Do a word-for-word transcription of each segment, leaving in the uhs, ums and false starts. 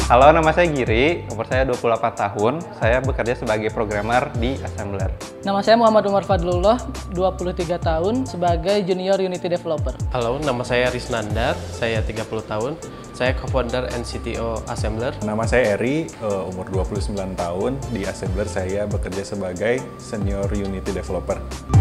Halo, nama saya Giri, umur saya dua puluh delapan tahun. Saya bekerja sebagai programmer di Assembler. Nama saya Muhammad Umar Fadlullah, dua puluh tiga tahun, sebagai Junior Unity Developer. Halo, nama saya Risnandar, saya tiga puluh tahun. Saya co-founder and C T O Assembler. Nama saya Eri, umur dua puluh sembilan tahun. Di Assembler saya bekerja sebagai Senior Unity Developer.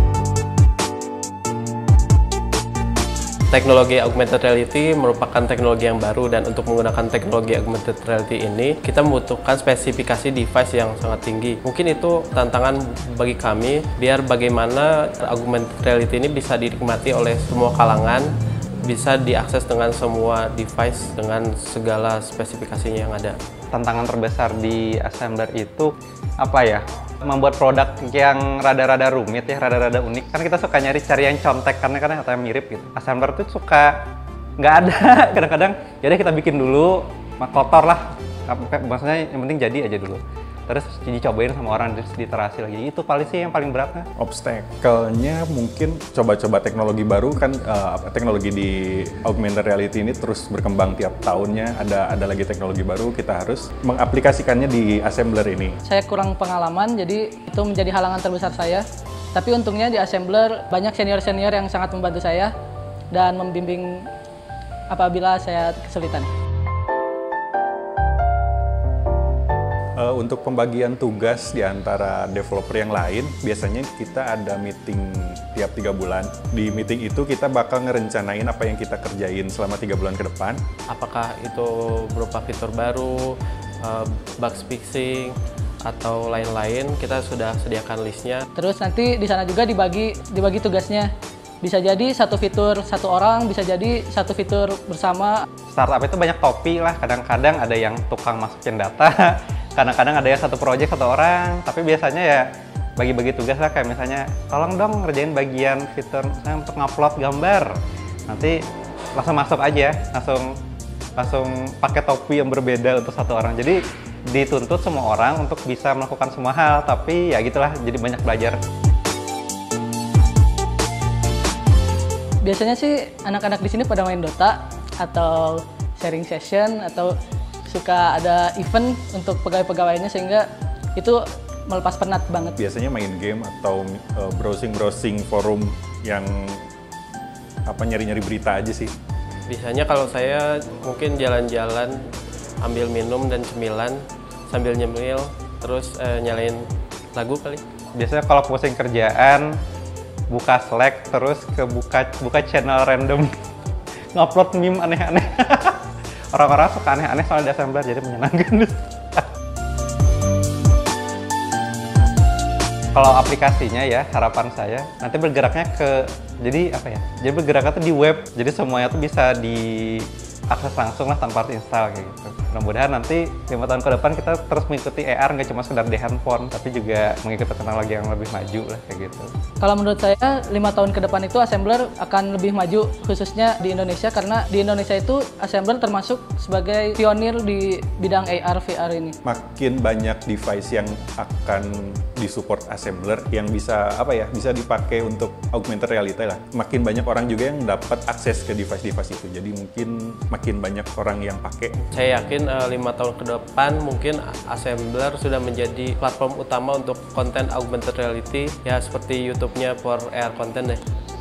Teknologi augmented reality merupakan teknologi yang baru, dan untuk menggunakan teknologi augmented reality ini kita membutuhkan spesifikasi device yang sangat tinggi. Mungkin itu tantangan bagi kami, biar bagaimana augmented reality ini bisa dinikmati oleh semua kalangan, bisa diakses dengan semua device dengan segala spesifikasinya yang ada. Tantangan terbesar di Assembler itu apa ya? Membuat produk yang rada-rada rumit ya, rada-rada unik. Kan kita suka nyari cari yang contek karena kadang katanya mirip gitu. Assembler tuh suka nggak ada. Kadang-kadang ya udah kita bikin dulu, kotor lah. Maksudnya yang penting jadi aja dulu. Terus dicobain sama orang, terus diterasi lagi. Itu paling sih yang paling beratnya. Obstacle-nya mungkin coba-coba teknologi baru kan, uh, teknologi di augmented reality ini terus berkembang tiap tahunnya. Ada ada lagi teknologi baru, kita harus mengaplikasikannya di Assembler ini. Saya kurang pengalaman, jadi itu menjadi halangan terbesar saya. Tapi untungnya di Assembler banyak senior-senior yang sangat membantu saya dan membimbing apabila saya kesulitan. Uh, untuk pembagian tugas di antara developer yang lain, biasanya kita ada meeting tiap tiga bulan. Di meeting itu kita bakal ngerencanain apa yang kita kerjain selama tiga bulan ke depan. Apakah itu berupa fitur baru, uh, bug fixing, atau lain-lain, kita sudah sediakan listnya. Terus nanti di sana juga dibagi dibagi tugasnya. Bisa jadi satu fitur satu orang, bisa jadi satu fitur bersama. Startup itu banyak topi lah, kadang-kadang ada yang tukang masukin data, kadang-kadang ada yang satu project satu orang, tapi biasanya ya bagi-bagi tugas lah, kayak misalnya tolong dong ngerjain bagian fitur misalnya untuk ngupload gambar. Nanti langsung masuk aja, langsung langsung pakai topi yang berbeda untuk satu orang. Jadi dituntut semua orang untuk bisa melakukan semua hal, tapi ya gitulah, jadi banyak belajar. Biasanya sih anak-anak di sini pada main Dota atau sharing session atau suka ada event untuk pegawai-pegawainya, sehingga itu melepas penat banget. Biasanya main game atau browsing-browsing forum yang apa nyari-nyari berita aja sih. Biasanya kalau saya mungkin jalan-jalan, ambil minum dan cemilan sambil nyemil, terus eh, nyalain lagu kali. Biasanya kalau pusing kerjaan, buka Slack, terus ke buka buka channel random ngupload meme aneh-aneh. Orang-orang suka aneh-aneh soal di Assembler, jadi menyenangkan. Kalau aplikasinya ya, harapan saya nanti bergeraknya ke, jadi apa ya, jadi bergeraknya tuh di web, jadi semuanya tuh bisa diakses langsung lah tanpa harus install kayak gitu. Mudah-mudahan nanti lima tahun ke depan kita terus mengikuti A R, nggak cuma sekedar di handphone, tapi juga mengikuti teknologi yang lebih maju lah kayak gitu. Kalau menurut saya, lima tahun ke depan itu Assembler akan lebih maju, khususnya di Indonesia, karena di Indonesia itu Assembler termasuk sebagai pionir di bidang A R V R ini. Makin banyak device yang akan disupport Assembler yang bisa apa ya, bisa dipakai untuk augmented reality lah. Makin banyak orang juga yang dapat akses ke device-device itu. Jadi mungkin makin banyak orang yang pakai. Saya yakin lima tahun ke depan mungkin Assembler sudah menjadi platform utama untuk konten augmented reality, ya seperti YouTube-nya for A R content deh.